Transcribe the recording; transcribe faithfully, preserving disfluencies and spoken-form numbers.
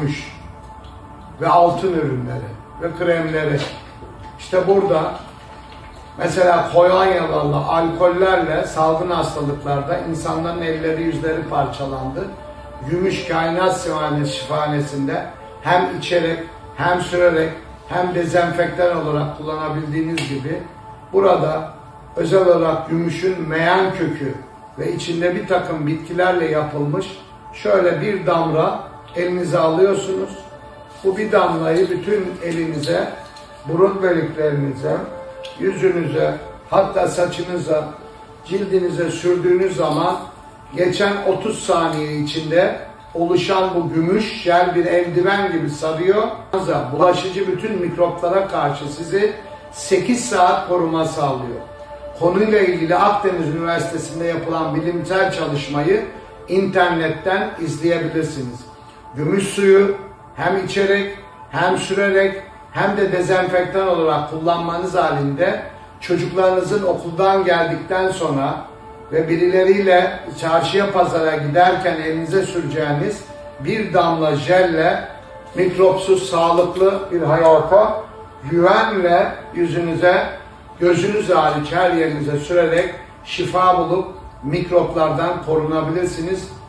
gümüş ve altın ürünleri ve kremleri. İşte burada mesela kolonyalarla, alkollerle salgın hastalıklarda insanların elleri yüzleri parçalandı. Gümüş Kainat Şifahanesi'nde hem içerek hem sürerek hem dezenfektan olarak kullanabildiğiniz gibi burada özel olarak gümüşün meyan kökü ve içinde bir takım bitkilerle yapılmış şöyle bir damla elinize alıyorsunuz. Bu bir damlayı bütün elinize, burun bölüklerinize, yüzünüze, hatta saçınıza, cildinize sürdüğünüz zaman geçen otuz saniye içinde oluşan bu gümüş jel bir eldiven gibi sarıyor. Bulaşıcı bütün mikroplara karşı sizi sekiz saat koruma sağlıyor. Konuyla ilgili Akdeniz Üniversitesi'nde yapılan bilimsel çalışmayı internetten izleyebilirsiniz. Gümüş suyu hem içerek hem sürerek hem de dezenfektan olarak kullanmanız halinde çocuklarınızın okuldan geldikten sonra ve birileriyle çarşıya pazara giderken elinize süreceğiniz bir damla jelle mikropsuz, sağlıklı bir hayata güvenle yüzünüze, gözünüz hariç her yerinize sürerek şifa bulup mikroplardan korunabilirsiniz.